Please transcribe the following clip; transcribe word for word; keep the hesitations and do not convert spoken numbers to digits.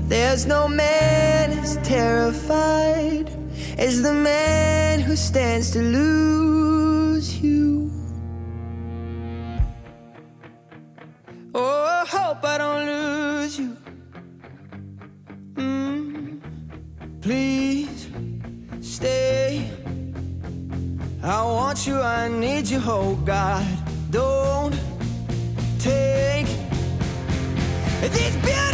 There's no man as terrified as the man who stands to lose you. Oh, I hope I don't lose you. mm. Please stay. I want you, I need you, oh God. Don't take these beautiful